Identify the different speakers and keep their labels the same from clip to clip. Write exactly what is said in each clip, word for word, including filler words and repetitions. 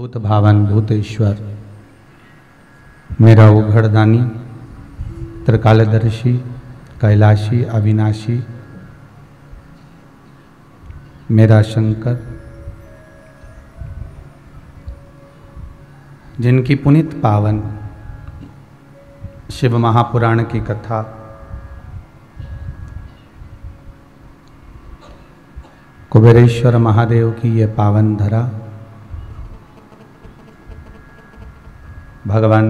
Speaker 1: भूत भावन भूतेश्वर मेरा उघड़दानी त्रिकालदर्शी कैलाशी अविनाशी मेरा शंकर, जिनकी पुनित पावन शिव महापुराण की कथा कुबेरेश्वर महादेव की ये पावन धरा भगवान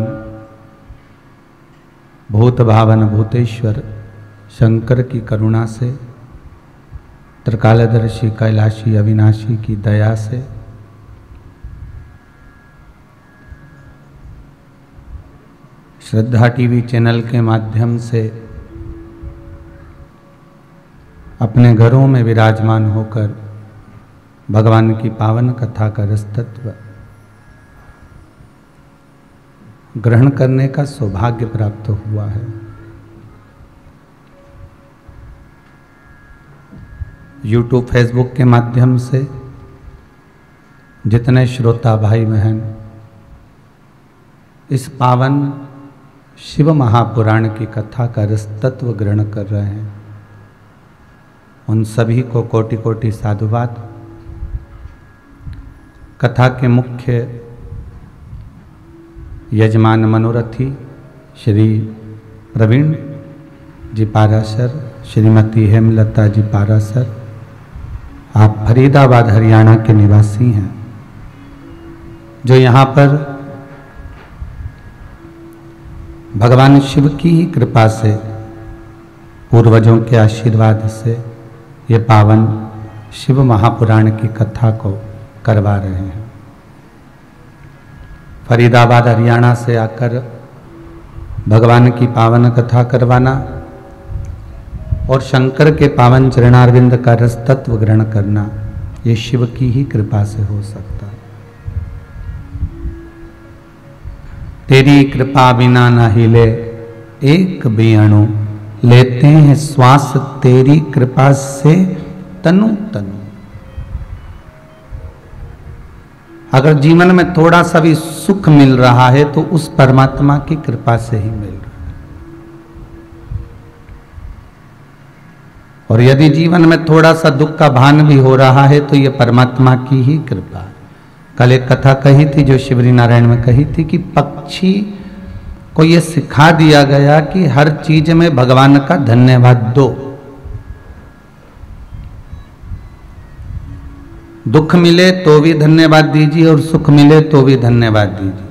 Speaker 1: भूत भावन भूतेश्वर शंकर की करुणा से, त्रिकालदर्शी कैलाशी अविनाशी की दया से श्रद्धा टीवी चैनल के माध्यम से अपने घरों में विराजमान होकर भगवान की पावन कथा का रसतत्व ग्रहण करने का सौभाग्य प्राप्त हुआ है। यूट्यूब फेसबुक के माध्यम से जितने श्रोता भाई बहन इस पावन शिव महापुराण की कथा का रसतत्व ग्रहण कर रहे हैं, उन सभी को कोटि कोटि साधुवाद। कथा के मुख्य यजमान मनोरथी श्री प्रवीण जी पारासर, श्रीमती हेमलता जी पारासर, आप फरीदाबाद हरियाणा के निवासी हैं, जो यहाँ पर भगवान शिव की ही कृपा से, पूर्वजों के आशीर्वाद से ये पावन शिव महापुराण की कथा को करवा रहे हैं। फरीदाबाद हरियाणा से आकर भगवान की पावन कथा करवाना और शंकर के पावन चरणारविंद का रस तत्व ग्रहण करना, ये शिव की ही कृपा से हो सकता है। तेरी कृपा बिना न हिले एक भी अणु, लेते हैं श्वास तेरी कृपा से तनु तनु। अगर जीवन में थोड़ा सा भी सुख मिल रहा है तो उस परमात्मा की कृपा से ही मिल रहा है, और यदि जीवन में थोड़ा सा दुख का भान भी हो रहा है तो यह परमात्मा की ही कृपा है। कल एक कथा कही थी जो शिवरी नारायण में कही थी कि पक्षी को यह सिखा दिया गया कि हर चीज में भगवान का धन्यवाद दो। दुख मिले तो भी धन्यवाद दीजिए और सुख मिले तो भी धन्यवाद दीजिए।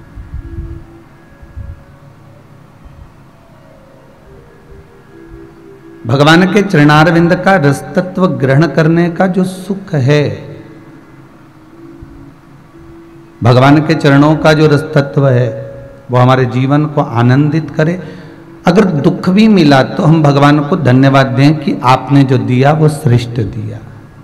Speaker 1: भगवान के चरणारविंद का रसतत्व ग्रहण करने का जो सुख है, भगवान के चरणों का जो रसतत्व है, वो हमारे जीवन को आनंदित करे। अगर दुख भी मिला तो हम भगवान को धन्यवाद दें कि आपने जो दिया वो श्रेष्ठ दिया।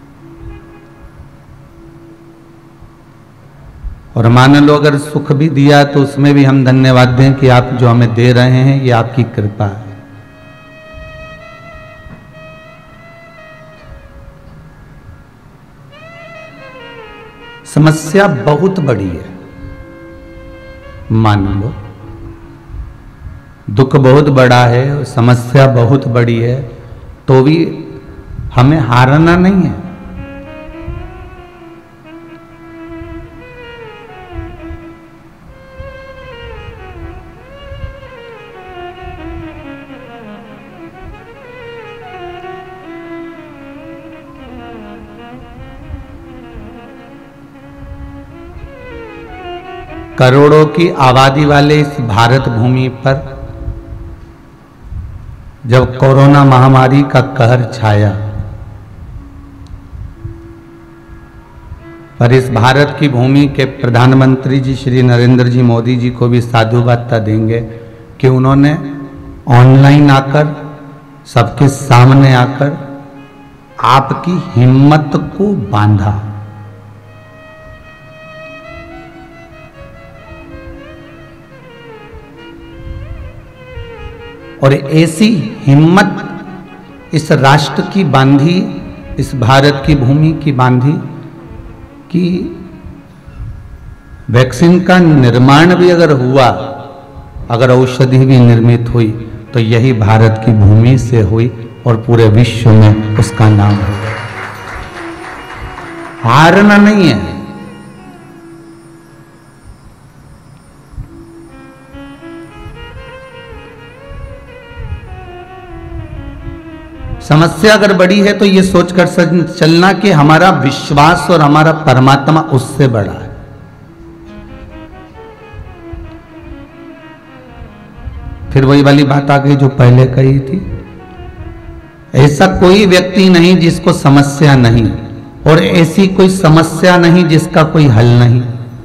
Speaker 1: और मान लो अगर सुख भी दिया तो उसमें भी हम धन्यवाद दें कि आप जो हमें दे रहे हैं ये आपकी कृपा है। समस्या बहुत बड़ी है, मान लो दुख बहुत बड़ा है, समस्या बहुत बड़ी है, तो भी हमें हारना नहीं है। करोड़ों की आबादी वाले इस भारत भूमि पर जब कोरोना महामारी का कहर छाया, पर इस भारत की भूमि के प्रधानमंत्री जी श्री नरेंद्र जी मोदी जी को भी साधुवाद देंगे कि उन्होंने ऑनलाइन आकर, सबके सामने आकर आपकी हिम्मत को बांधा। और ऐसी हिम्मत इस राष्ट्र की बांधी, इस भारत की भूमि की बांधी कि वैक्सीन का निर्माण भी अगर हुआ, अगर औषधि भी निर्मित हुई, तो यही भारत की भूमि से हुई और पूरे विश्व में उसका नाम होगा। हारना नहीं है। समस्या अगर बड़ी है तो ये सोचकर चलना कि हमारा विश्वास और हमारा परमात्मा उससे बड़ा है। फिर वही वाली बात आ गई जो पहले कही थी, ऐसा कोई व्यक्ति नहीं जिसको समस्या नहीं, और ऐसी कोई समस्या नहीं जिसका कोई हल नहीं।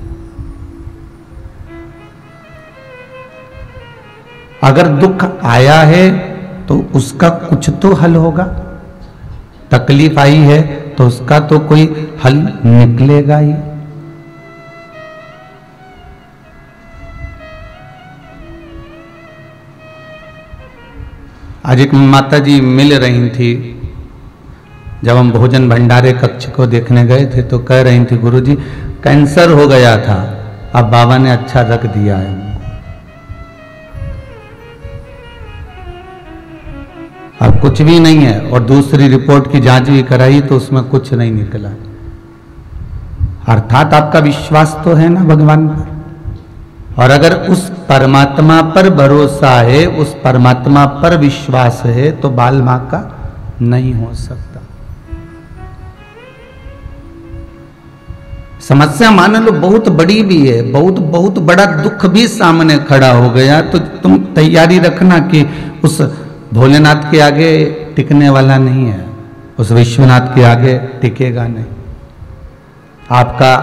Speaker 1: अगर दुख आया है तो उसका कुछ तो हल होगा, तकलीफ आई है तो उसका तो कोई हल निकलेगा ही। आज एक माता जी मिल रही थी, जब हम भोजन भंडारे कक्ष को देखने गए थे तो कह रही थी, गुरुजी कैंसर हो गया था, अब बाबा ने अच्छा रख दिया है। अब कुछ भी नहीं है, और दूसरी रिपोर्ट की जांच भी कराई तो उसमें कुछ नहीं निकला। अर्थात आपका विश्वास तो है ना भगवान पर, और अगर उस परमात्मा पर भरोसा है, उस परमात्मा पर विश्वास है, तो बाल मां का नहीं हो सकता। समस्या मान लो बहुत बड़ी भी है, बहुत बहुत बड़ा दुख भी सामने खड़ा हो गया, तो तुम तैयारी रखना कि उस भोलेनाथ के आगे टिकने वाला नहीं है, उस विश्वनाथ के आगे टिकेगा नहीं। आपका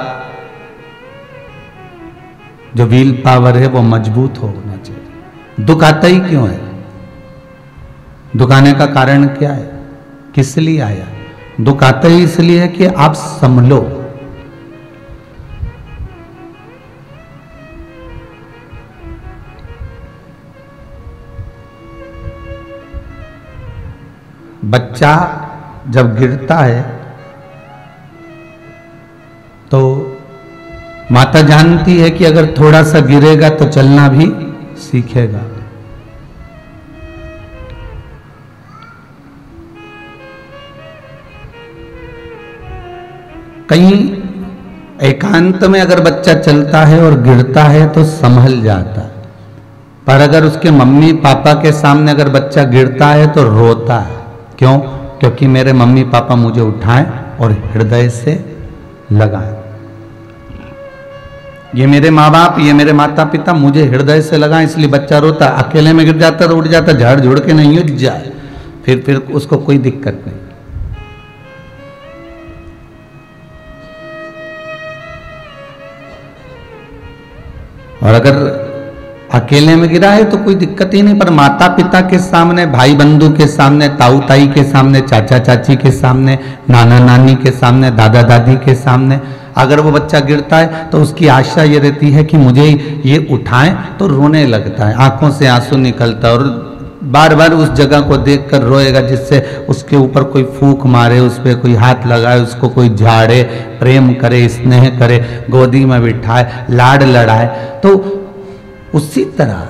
Speaker 1: जो व्हील पावर है वो मजबूत होना चाहिए। दुख आता ही क्यों है? दुख आने का कारण क्या है? किस लिए आया? दुख आता ही इसलिए है कि आप संभलो। बच्चा जब गिरता है तो माता जानती है कि अगर थोड़ा सा गिरेगा तो चलना भी सीखेगा। कहीं एकांत में अगर बच्चा चलता है और गिरता है तो संभल जाता है, पर अगर उसके मम्मी पापा के सामने अगर बच्चा गिरता है तो रोता है। क्यों? क्योंकि मेरे मम्मी पापा मुझे उठाएं और हृदय से लगाएं। ये मेरे माँ बाप, ये मेरे माता पिता मुझे हृदय से लगाएं, इसलिए बच्चा रोता। अकेले में गिर जाता तो उठ जाता, झाड़ झुड़ के नहीं उठ जाए, फिर फिर उसको कोई दिक्कत नहीं। और अगर अकेले में गिरा है तो कोई दिक्कत ही नहीं, पर माता पिता के सामने, भाई बंधु के सामने, ताऊ ताई के सामने, चाचा चाची के सामने, नाना नानी के सामने, दादा दादी के सामने अगर वो बच्चा गिरता है तो उसकी आशा ये रहती है कि मुझे ये उठाएं, तो रोने लगता है, आंखों से आंसू निकलता है और बार बार उस जगह को देखकर रोएगा, जिससे उसके ऊपर कोई फूंक मारे, उस पर कोई हाथ लगाए, उसको कोई झाड़े, प्रेम करे, स्नेह करे, गोदी में बिठाए, लाड लड़ाए। तो उसी तरह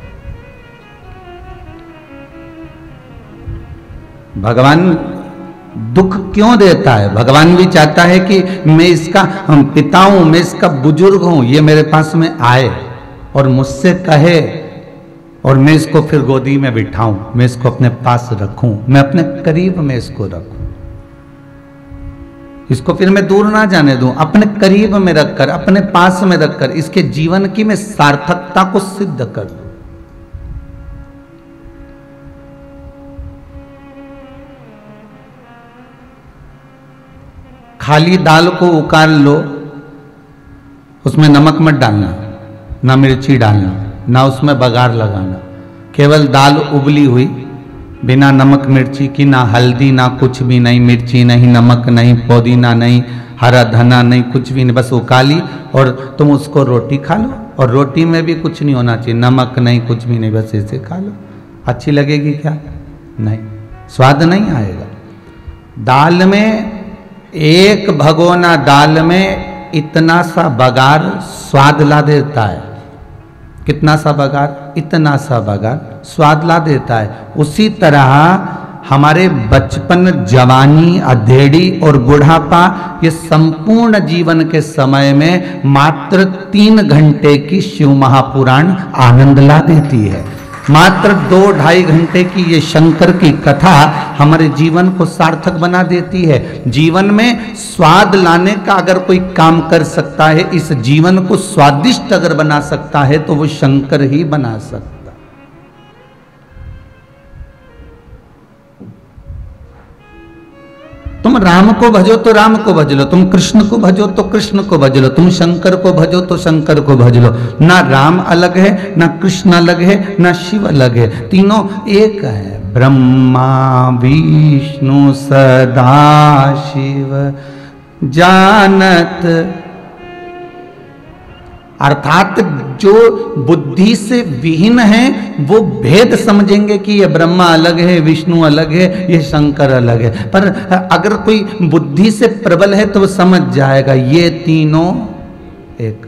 Speaker 1: भगवान दुख क्यों देता है? भगवान भी चाहता है कि मैं इसका पिता हूं, मैं इसका बुजुर्ग हूं, ये मेरे पास में आए और मुझसे कहे, और मैं इसको फिर गोदी में बिठाऊं, मैं इसको अपने पास रखूं, मैं अपने करीब में इसको रखूं, इसको फिर मैं दूर ना जाने दूं, अपने करीब में रखकर, अपने पास में रखकर इसके जीवन की मैं सार्थकता को सिद्ध कर दूं। खाली दाल को उकार लो, उसमें नमक मत डालना, ना मिर्ची डालना, ना उसमें बघार लगाना, केवल दाल उबली हुई बिना नमक मिर्ची की, ना हल्दी, ना कुछ भी नहीं, मिर्ची नहीं, नमक नहीं, पुदीना नहीं, हरा धना नहीं, कुछ भी नहीं, बस उकाली और तुम उसको रोटी खा लो। और रोटी में भी कुछ नहीं होना चाहिए, नमक नहीं, कुछ भी नहीं, बस ऐसे खा लो। अच्छी लगेगी क्या? नहीं, स्वाद नहीं आएगा। दाल में एक भगोना दाल में इतना सा बगार स्वाद ला देता है। कितना सा बगार? इतना सा बगार स्वाद ला देता है। उसी तरह हमारे बचपन, जवानी, अधेड़ी और बुढ़ापा, ये संपूर्ण जीवन के समय में मात्र तीन घंटे की शिव महापुराण आनंद ला देती है। मात्र दो ढाई घंटे की ये शंकर की कथा हमारे जीवन को सार्थक बना देती है। जीवन में स्वाद लाने का अगर कोई काम कर सकता है, इस जीवन को स्वादिष्ट अगर बना सकता है, तो वो शंकर ही बना सकता। तुम राम को भजो तो राम को भज लो, तुम कृष्ण को भजो तो कृष्ण को भज लो, तुम शंकर को भजो तो शंकर को भज लो। ना राम अलग है, ना कृष्ण अलग है, ना शिव अलग है, तीनों एक है। ब्रह्मा विष्णु सदा शिव जानत, अर्थात जो बुद्धि से विहीन है वो भेद समझेंगे कि ये ब्रह्मा अलग है, विष्णु अलग है, ये शंकर अलग है। पर अगर कोई बुद्धि से प्रबल है तो वो समझ जाएगा ये तीनों एक।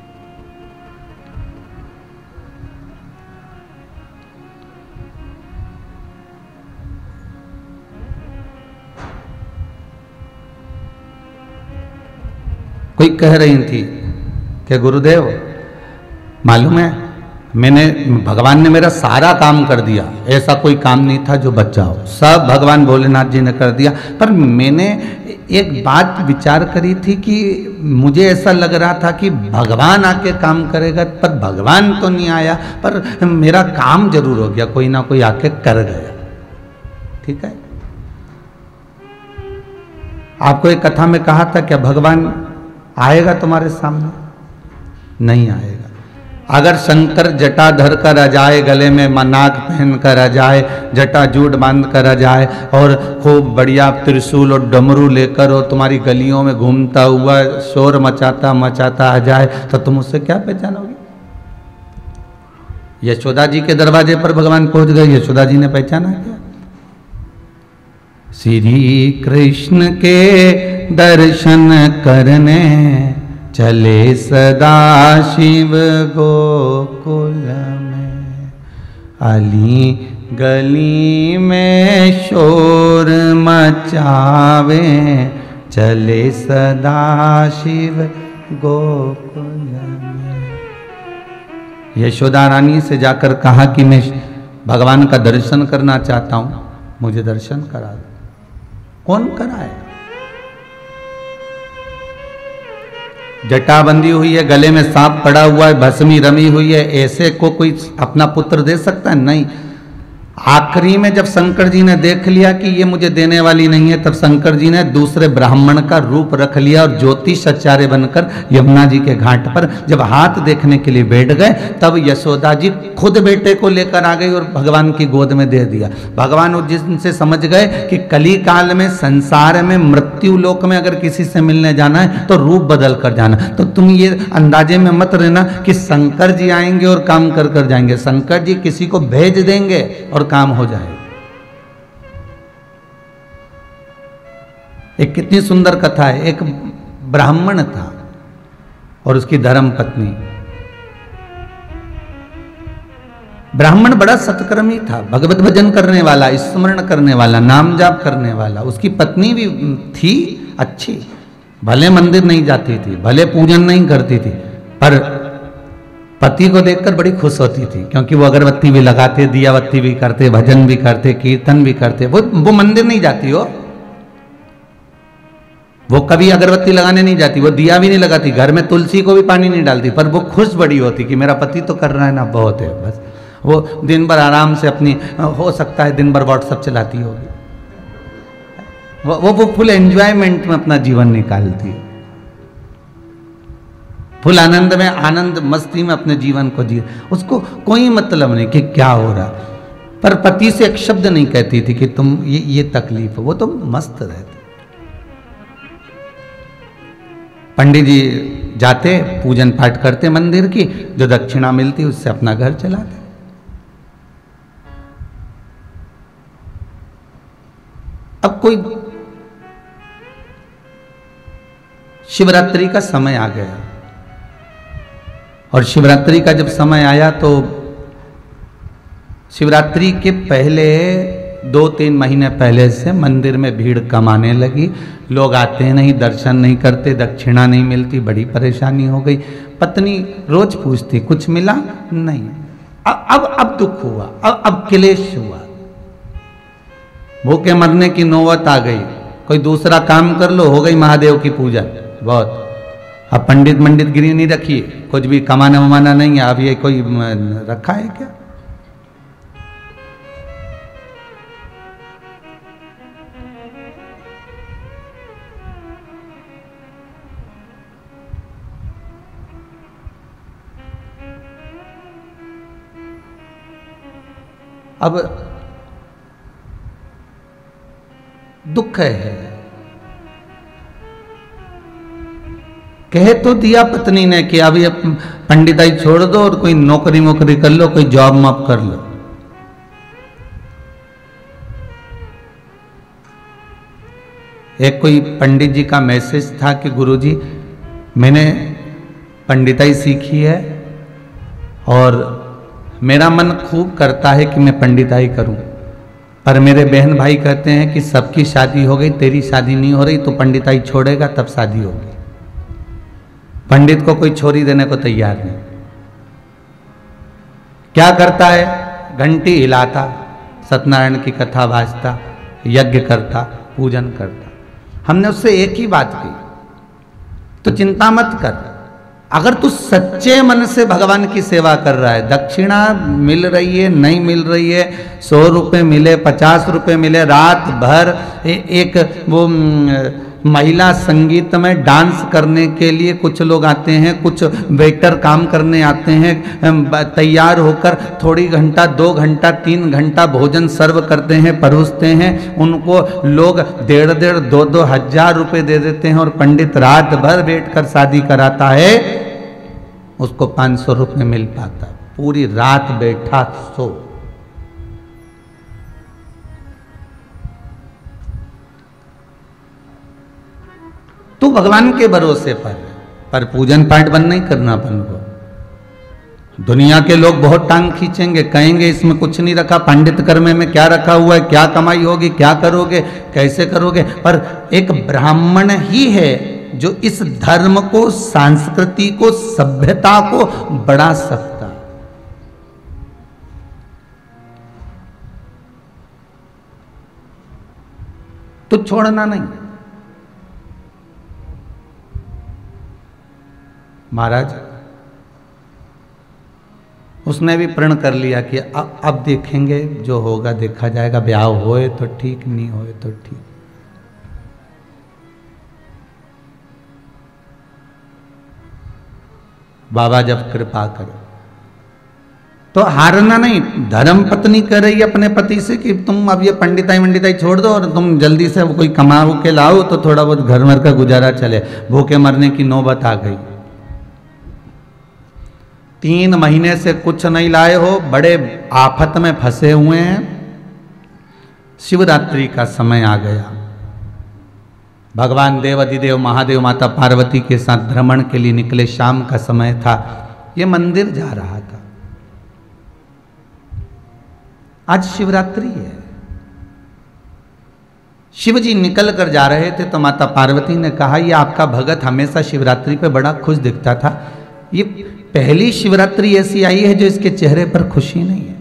Speaker 1: कोई कह रही थी कि गुरुदेव मालूम है, मैंने भगवान ने मेरा सारा काम कर दिया, ऐसा कोई काम नहीं था जो बचा हो, सब भगवान भोलेनाथ जी ने कर दिया। पर मैंने एक बात विचार करी थी कि मुझे ऐसा लग रहा था कि भगवान आके काम करेगा, पर भगवान तो नहीं आया, पर मेरा काम जरूर हो गया, कोई ना कोई आके कर गया। ठीक है, आपको एक कथा में कहा था क्या भगवान आएगा तुम्हारे सामने? नहीं आएगा। अगर शंकर जटा धर कर आ जाए, गले में नाग पहन कर आ जाए, जटा जूट बांध कर आ जाए और खूब बढ़िया त्रिशूल और डमरू लेकर और तुम्हारी गलियों में घूमता हुआ शोर मचाता मचाता आ जाए, तो तुम उससे क्या पहचानोगे? यशोदा जी के दरवाजे पर भगवान पहुंच गए, यशोदा जी ने पहचाना क्या? श्री कृष्ण के दर्शन करने चले सदा शिव गोकुल में, अली गली में शोर मचावे, चले सदा शिव गोकुल में। यशोदा रानी से जाकर कहा कि मैं भगवान का दर्शन करना चाहता हूं, मुझे दर्शन करा दो। कौन कराए? जटा बंधी हुई है, गले में सांप पड़ा हुआ है, भस्मी रमी हुई है, ऐसे को कोई अपना पुत्र दे सकता है? नहीं। आखिरी में जब शंकर जी ने देख लिया कि ये मुझे देने वाली नहीं है, तब शंकर जी ने दूसरे ब्राह्मण का रूप रख लिया और ज्योतिष आचार्य बनकर यमुना जी के घाट पर जब हाथ देखने के लिए बैठ गए, तब यशोदा जी खुद बेटे को लेकर आ गई और भगवान की गोद में दे दिया। भगवान उस जिनसे समझ गए कि कली काल में, संसार में, मृत्यु लोक में अगर किसी से मिलने जाना है तो रूप बदल कर जाना। तो तुम ये अंदाजे में मत रहना कि शंकर जी आएंगे और काम कर कर जाएंगे। शंकर जी किसी को भेज देंगे और काम हो जाए। एक कितनी सुंदर कथा है। एक ब्राह्मण था और उसकी धर्म पत्नी। ब्राह्मण बड़ा सत्कर्मी था, भगवत भजन करने वाला, स्मरण करने वाला, नाम जाप करने वाला। उसकी पत्नी भी थी अच्छी, भले मंदिर नहीं जाती थी, भले पूजन नहीं करती थी, पर पति को देखकर बड़ी खुश होती थी, क्योंकि वो अगरबत्ती भी लगाते, दिया बत्ती भी करते, भजन भी करते, कीर्तन भी करते। वो वो मंदिर नहीं जाती, हो वो कभी अगरबत्ती लगाने नहीं जाती, वो दिया भी नहीं लगाती, घर में तुलसी को भी पानी नहीं डालती, पर वो खुश बड़ी होती कि मेरा पति तो कर रहा है ना, बहुत है। बस वो दिन भर आराम से अपनी, हो सकता है दिन भर व्हाट्सएप चलाती होगी, वो वो, वो फुल एंजॉयमेंट में अपना जीवन निकालती है, फुल आनंद में, आनंद मस्ती में अपने जीवन को जी। उसको कोई मतलब नहीं कि क्या हो रहा, पर पति से एक शब्द नहीं कहती थी कि तुम ये ये तकलीफ, वो तो मस्त रहते। पंडित जी जाते, पूजन पाठ करते मंदिर की, जो दक्षिणा मिलती उससे अपना घर चलाते। अब कोई शिवरात्रि का समय आ गया और शिवरात्रि का जब समय आया तो शिवरात्रि के पहले दो तीन महीने पहले से मंदिर में भीड़ कम आने लगी। लोग आते नहीं, दर्शन नहीं करते, दक्षिणा नहीं मिलती, बड़ी परेशानी हो गई। पत्नी रोज पूछती कुछ मिला नहीं। अब अब अब दुख हुआ, अब अब क्लेश हुआ, भूखे मरने की नौबत आ गई। कोई दूसरा काम कर लो, हो गई महादेव की पूजा बहुत। अब पंडित मंडित गिरी नहीं रखी, कुछ भी कमाना वमाना नहीं है। अब ये कोई रखा है क्या? अब दुख है। कह तो दिया पत्नी ने कि अभी अब पंडिताई छोड़ दो और कोई नौकरी वोकरी कर लो, कोई जॉब मॉब कर लो। एक कोई पंडित जी का मैसेज था कि गुरुजी मैंने पंडिताई सीखी है और मेरा मन खूब करता है कि मैं पंडिताई करूं, पर मेरे बहन भाई कहते हैं कि सबकी शादी हो गई, तेरी शादी नहीं हो रही, तो पंडिताई छोड़ेगा तब शादी होगी। पंडित को कोई छोरी देने को तैयार नहीं। क्या करता है? घंटी हिलाता, सत्यनारायण की कथा भाजता, यज्ञ करता, पूजन करता। हमने उससे एक ही बात की, तो चिंता मत कर, अगर तू सच्चे मन से भगवान की सेवा कर रहा है, दक्षिणा मिल रही है नहीं मिल रही है, सौ रुपये मिले, पचास रुपये मिले, रात भर ए, एक वो महिला संगीत में डांस करने के लिए कुछ लोग आते हैं, कुछ वेटर काम करने आते हैं, तैयार होकर थोड़ी घंटा दो घंटा तीन घंटा भोजन सर्व करते हैं, परोसते हैं। उनको लोग डेढ़ डेढ़ दो दो हजार रुपये दे देते हैं और पंडित रात भर बैठकर शादी कराता है, उसको पाँच सौ रुपये मिल पाता। पूरी रात बैठा सो। तू भगवान के भरोसे पर पर पूजन पाठ बंद नहीं करना अपन को। दुनिया के लोग बहुत टांग खींचेंगे, कहेंगे इसमें कुछ नहीं रखा, पंडित कर्मे में क्या रखा हुआ है, क्या कमाई होगी, क्या करोगे, कैसे करोगे। पर एक ब्राह्मण ही है जो इस धर्म को, संस्कृति को, सभ्यता को बढ़ा सकता। तो छोड़ना नहीं। महाराज उसने भी प्रण कर लिया कि अब अब देखेंगे, जो होगा देखा जाएगा, ब्याह होए तो ठीक, नहीं होए तो ठीक। बाबा जब कृपा करे तो हारना नहीं। धर्म पत्नी कह रही है अपने पति से कि तुम अब ये पंडिताई मंडिताई छोड़ दो और तुम जल्दी से कोई कमा के लाओ तो थोड़ा बहुत घर भर का गुजारा चले। भूखे मरने की नौबत आ गई। तीन महीने से कुछ नहीं लाए हो, बड़े आफत में फंसे हुए हैं। शिवरात्रि का समय आ गया। भगवान देव अधिदेव महादेव माता पार्वती के साथ भ्रमण के लिए निकले। शाम का समय था। ये मंदिर जा रहा था। आज शिवरात्रि है। शिव जी निकल कर जा रहे थे तो माता पार्वती ने कहा, ये आपका भगत हमेशा शिवरात्रि पे बड़ा खुश दिखता था, ये पहली शिवरात्रि ऐसी आई है जो इसके चेहरे पर खुशी नहीं है।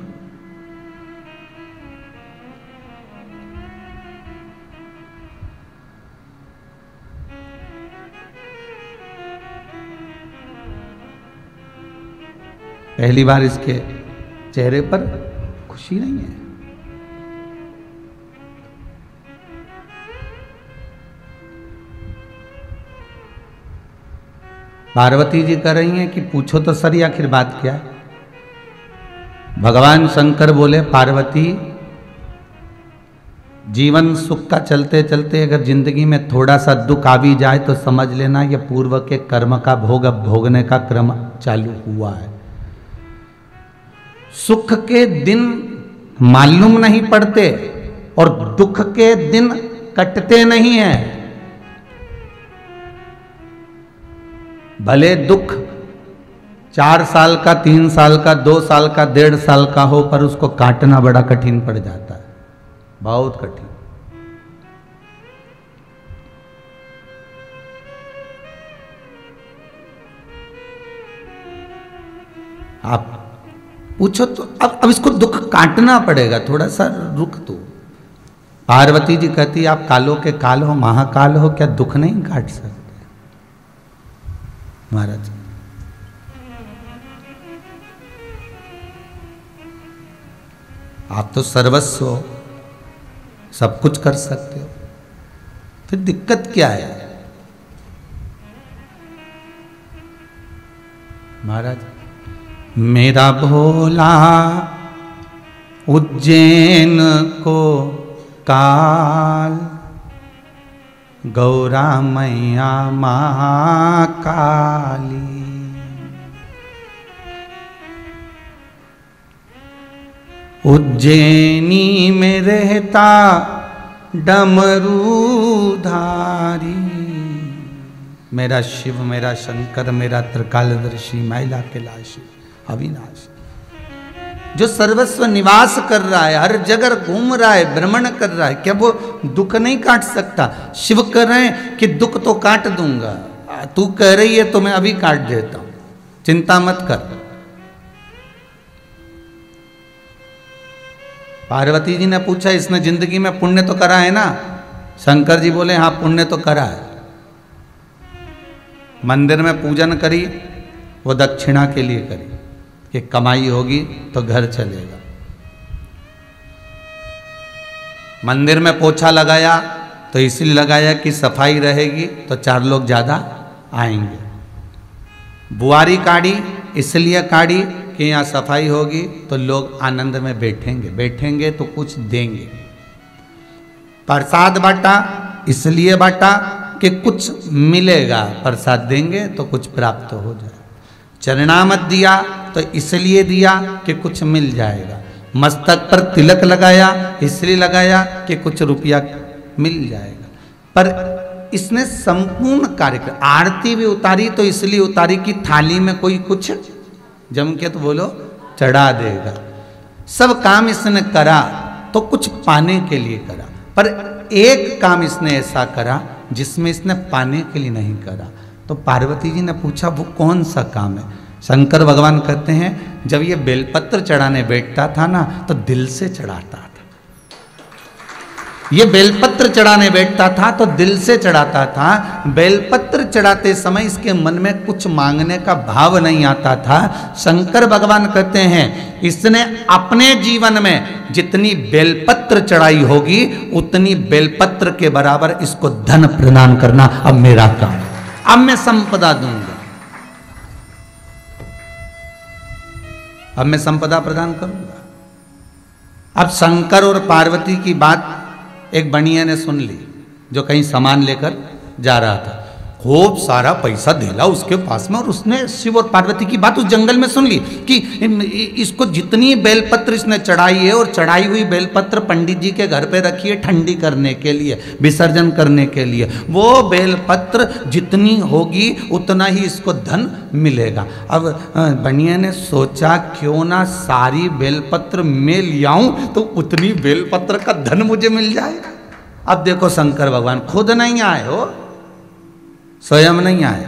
Speaker 1: पहली बार इसके चेहरे पर खुशी नहीं है। पार्वती जी कह रही हैं कि पूछो तो सर आखिर बात क्या है। भगवान शंकर बोले, पार्वती जीवन सुख का चलते चलते अगर जिंदगी में थोड़ा सा दुख आ भी जाए तो समझ लेना ये पूर्व के कर्म का भोग भोगने का क्रम चालू हुआ है। सुख के दिन मालूम नहीं पड़ते और दुख के दिन कटते नहीं हैं। भले दुख चार साल का, तीन साल का, दो साल का, डेढ़ साल का हो, पर उसको काटना बड़ा कठिन पड़ जाता है, बहुत कठिन। आप पूछो तो अब अब इसको दुख काटना पड़ेगा, थोड़ा सा रुक तो। पार्वती जी कहती आप कालों के काल हो, महाकाल हो, क्या दुख नहीं काट सकते? महाराज आप तो सर्वस्व हो, सब कुछ कर सकते हो, फिर दिक्कत क्या है? महाराज मेरा भोला उज्जैन को काल, गौरा मैया महाकाली। उज्जैनी में रहता डमरूधारी, मेरा शिव, मेरा शंकर, मेरा त्रिकालदर्शी, मैला कैलाशी, अविनाशी, जो सर्वस्व निवास कर रहा है, हर जगह घूम रहा है, भ्रमण कर रहा है, क्या वो दुख नहीं काट सकता? शिव कह रहे हैं कि दुख तो काट दूंगा, तू कह रही है तो मैं अभी काट देता हूं, चिंता मत कर। पार्वती जी ने पूछा इसने जिंदगी में पुण्य तो करा है ना? शंकर जी बोले हाँ पुण्य तो करा है। मंदिर में पूजन करी, वो दक्षिणा के लिए करी कि कमाई होगी तो घर चलेगा। मंदिर में पोछा लगाया तो इसलिए लगाया कि सफाई रहेगी तो चार लोग ज्यादा आएंगे। बुआरी काढ़ी इसलिए काढ़ी कि यहाँ सफाई होगी तो लोग आनंद में बैठेंगे, बैठेंगे तो कुछ देंगे। प्रसाद बांटा इसलिए बांटा कि कुछ मिलेगा, प्रसाद देंगे तो कुछ प्राप्त हो जाए। चरणामत दिया तो इसलिए दिया कि कुछ मिल जाएगा। मस्तक पर तिलक लगाया इसलिए लगाया कि कुछ रुपया मिल जाएगा। पर इसने संपूर्ण कार्यक्रम, आरती भी उतारी तो इसलिए उतारी कि थाली में कोई कुछ जम के तो बोलो चढ़ा देगा। सब काम इसने करा तो कुछ पाने के लिए करा, पर एक काम इसने ऐसा करा जिसमें इसने पाने के लिए नहीं करा। तो पार्वती जी ने पूछा वो कौन सा काम है? शंकर भगवान कहते हैं जब ये बेलपत्र चढ़ाने बैठता था ना तो दिल से चढ़ाता था। ये बेलपत्र चढ़ाने बैठता था तो दिल से चढ़ाता था। बेलपत्र चढ़ाते समय इसके मन में कुछ मांगने का भाव नहीं आता था। शंकर भगवान कहते हैं इसने अपने जीवन में जितनी बेलपत्र चढ़ाई होगी उतनी बेलपत्र के बराबर इसको धन प्रदान करना अब मेरा काम। अब मैं संपदा दूंगा, अब मैं संपदा प्रदान करूंगा। अब शंकर और पार्वती की बात एक बनिया ने सुन ली जो कहीं सामान लेकर जा रहा था। खूब सारा पैसा धेला उसके पास में, और उसने शिव और पार्वती की बात उस जंगल में सुन ली कि इसको जितनी बेलपत्र इसने चढ़ाई है और चढ़ाई हुई बेलपत्र पंडित जी के घर पे रखी है ठंडी करने के लिए, विसर्जन करने के लिए। वो बेलपत्र जितनी होगी उतना ही इसको धन मिलेगा। अब बनिया ने सोचा क्यों ना सारी बेलपत्र मैं ले आऊं तो उतनी बेलपत्र का धन मुझे मिल जाएगा। अब देखो शंकर भगवान खुद नहीं आए हो, स्वयं नहीं आया।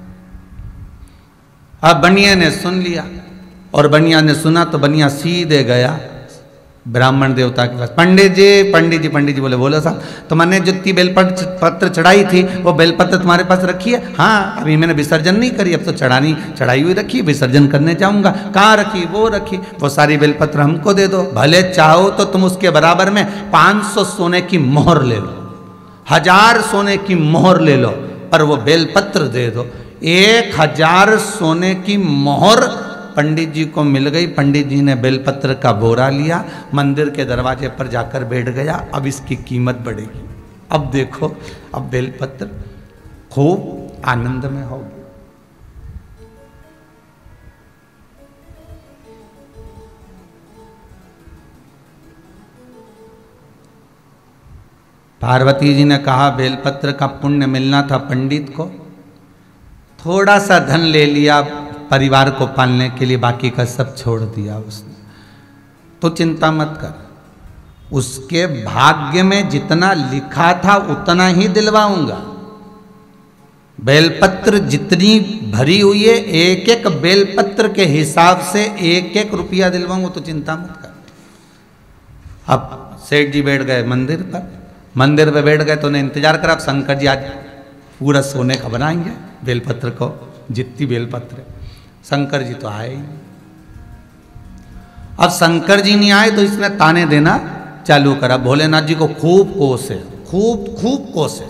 Speaker 1: अब बनिया ने सुन लिया, और बनिया ने सुना तो बनिया सीधे गया ब्राह्मण देवता के पास। पंडित जी पंडित जी पंडित जी बोले बोलो साहब, तो मैंने जितनी बेलपत्र चढ़ाई थी वो बेलपत्र तुम्हारे पास रखी है? हाँ, अभी मैंने विसर्जन नहीं करी, अब तो चढ़ानी चढ़ाई हुई रखी, विसर्जन करने जाऊंगा। कहाँ रखी? वो रखी। वो सारी बेलपत्र हमको दे दो। भले चाहो तो तुम उसके बराबर में पाँच सौ सोने की मोहर ले लो, हजार सोने की मोहर ले लो, पर वो बेलपत्र दे दो। एक हजार सोने की मोहर पंडित जी को मिल गई। पंडित जी ने बेलपत्र का बोरा लिया, मंदिर के दरवाजे पर जाकर बैठ गया। अब इसकी कीमत बढ़ेगी। अब देखो, अब बेलपत्र खूब आनंद में होगी। पार्वती जी ने कहा बेलपत्र का पुण्य मिलना था पंडित को, थोड़ा सा धन ले लिया परिवार को पालने के लिए, बाकी का सब छोड़ दिया उसने, तो चिंता मत कर, उसके भाग्य में जितना लिखा था उतना ही दिलवाऊंगा। बेलपत्र जितनी भरी हुई है, एक एक बेलपत्र के हिसाब से एक एक रुपया दिलवाऊंगा, तो चिंता मत कर। अब सेठ जी बैठ गए मंदिर पर, मंदिर पे बैठ गए तो उन्हें इंतजार करा, अब शंकर जी आज पूरा सोने का बनाएंगे बेलपत्र को, जितनी बेलपत्र है। शंकर जी तो आए ही नहीं। अब शंकर जी नहीं आए तो इसने ताने देना चालू करा, भोलेनाथ जी को खूब कोसे, खूब खूब कोसे।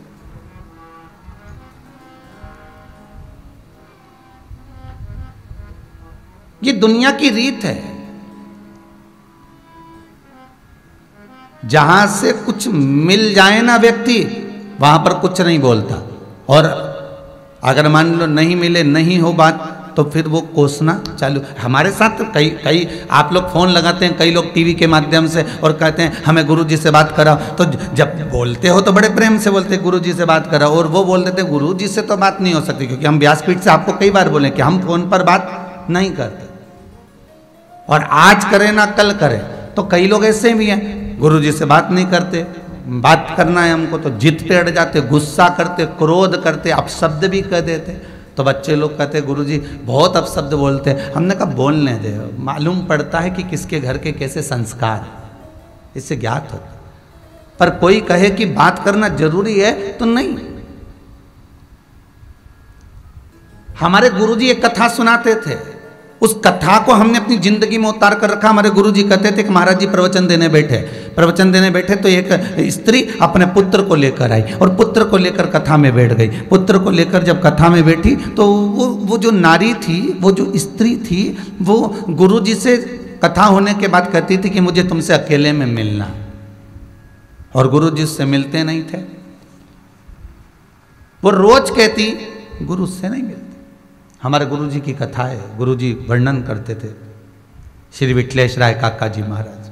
Speaker 1: ये दुनिया की रीत है, जहां से कुछ मिल जाए ना व्यक्ति, वहां पर कुछ नहीं बोलता, और अगर मान लो नहीं मिले, नहीं हो बात, तो फिर वो कोसना चालू। हमारे साथ तो कई कई आप लोग फोन लगाते हैं, कई लोग टीवी के माध्यम से, और कहते हैं हमें गुरुजी से बात कराओ, तो जब बोलते हो तो बड़े प्रेम से बोलते हैं गुरुजी से बात कराओ, और वो बोल देते हैं गुरुजी से तो बात नहीं हो सकती, क्योंकि हम व्यासपीठ से आपको कई बार बोले कि हम फोन पर बात नहीं करते, और आज करें ना कल करें। तो कई लोग ऐसे भी हैं, गुरुजी से बात नहीं करते, बात करना है हमको तो जिद पे अड़ जाते, गुस्सा करते, क्रोध करते, अपशब्द भी कह देते। तो बच्चे लोग कहते गुरुजी बहुत अपशब्द बोलते हैं। हमने कहा बोलने दे, मालूम पड़ता है कि किसके घर के कैसे संस्कार, इससे ज्ञात होता। पर कोई कहे कि बात करना जरूरी है तो नहीं। हमारे गुरुजी एक कथा सुनाते थे, उस कथा को हमने अपनी जिंदगी में उतार कर रखा। हमारे गुरुजी कहते थे कि महाराज जी प्रवचन देने बैठे प्रवचन देने बैठे तो एक स्त्री अपने पुत्र को लेकर आई, और पुत्र को लेकर कथा में बैठ गई। पुत्र को लेकर जब कथा में बैठी तो वो वो जो नारी थी, वो जो स्त्री थी, वो गुरुजी से कथा होने के बाद कहती थी कि मुझे तुमसे अकेले में मिलना, और गुरुजी से मिलते नहीं थे। वो रोज कहती गुरु से नहीं मिलते। हमारे गुरुजी की कथा है, गुरुजी वर्णन करते थे, श्री विठलेश राय काका जी महाराज,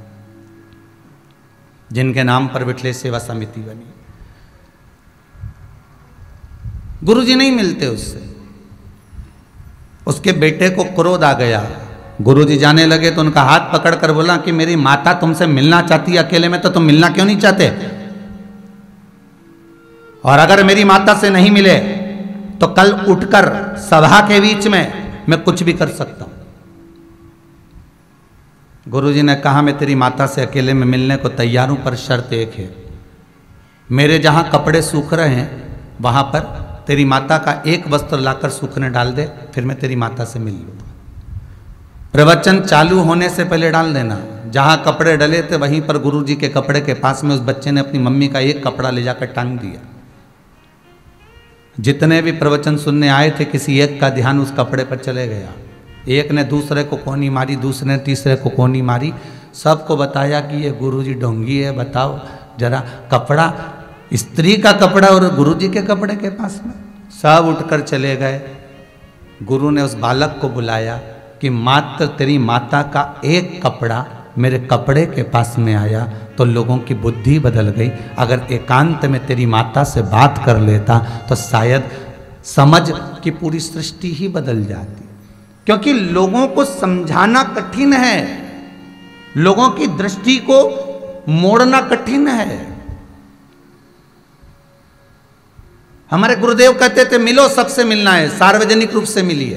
Speaker 1: जिनके नाम पर विठलेश सेवा समिति बनी। गुरुजी नहीं मिलते उससे, उसके बेटे को क्रोध आ गया। गुरुजी जाने लगे तो उनका हाथ पकड़कर बोला कि मेरी माता तुमसे मिलना चाहती है अकेले में, तो तुम मिलना क्यों नहीं चाहते, और अगर मेरी माता से नहीं मिले तो कल उठकर सभा के बीच में मैं कुछ भी कर सकता हूं। गुरुजी ने कहा मैं तेरी माता से अकेले में मिलने को तैयार हूं, पर शर्त एक है, मेरे जहां कपड़े सूख रहे हैं वहां पर तेरी माता का एक वस्त्र लाकर सूखने डाल दे, फिर मैं तेरी माता से मिल लूंगा। प्रवचन चालू होने से पहले डाल देना। जहां कपड़े डले थे वहीं पर गुरुजी के कपड़े के पास में उस बच्चे ने अपनी मम्मी का एक कपड़ा ले जाकर टांग दिया। जितने भी प्रवचन सुनने आए थे, किसी एक का ध्यान उस कपड़े पर चले गया। एक ने दूसरे को कोनी मारी, दूसरे ने तीसरे को कोनी मारी, सबको बताया कि ये गुरुजी ढोंगी है। बताओ जरा, कपड़ा स्त्री का कपड़ा और गुरुजी के कपड़े के पास में। सब उठकर चले गए। गुरु ने उस बालक को बुलाया कि मात्र तेरी माता का एक कपड़ा मेरे कपड़े के पास में आया तो लोगों की बुद्धि बदल गई। अगर एकांत में तेरी माता से बात कर लेता तो शायद समझ की पूरी सृष्टि ही बदल जाती, क्योंकि लोगों को समझाना कठिन है, लोगों की दृष्टि को मोड़ना कठिन है। हमारे गुरुदेव कहते थे मिलो, सबसे मिलना है, सार्वजनिक रूप से मिलिए।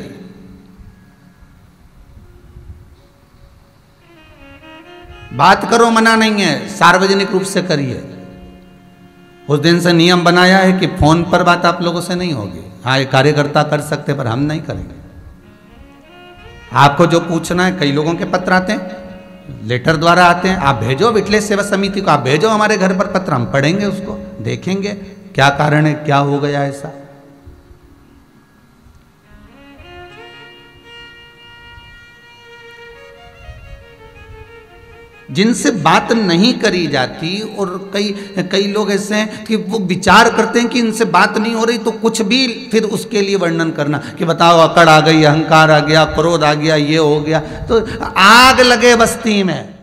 Speaker 1: बात करो मना नहीं है, सार्वजनिक रूप से करिए। उस दिन से नियम बनाया है कि फोन पर बात आप लोगों से नहीं होगी। हाँ, ये कार्यकर्ता कर सकते पर हम नहीं करेंगे। आपको जो पूछना है, कई लोगों के पत्र आते हैं, लेटर द्वारा आते हैं, आप भेजो विठलेश सेवा समिति को, आप भेजो हमारे घर पर पत्र, हम पढ़ेंगे उसको, देखेंगे क्या कारण है, क्या हो गया ऐसा। जिनसे बात नहीं करी जाती, और कई कई लोग ऐसे हैं कि वो विचार करते हैं कि इनसे बात नहीं हो रही तो कुछ भी फिर उसके लिए वर्णन करना कि बताओ अकड़ आ गई, अहंकार आ गया, क्रोध आ गया, ये हो गया, तो आग लगे बस्ती में।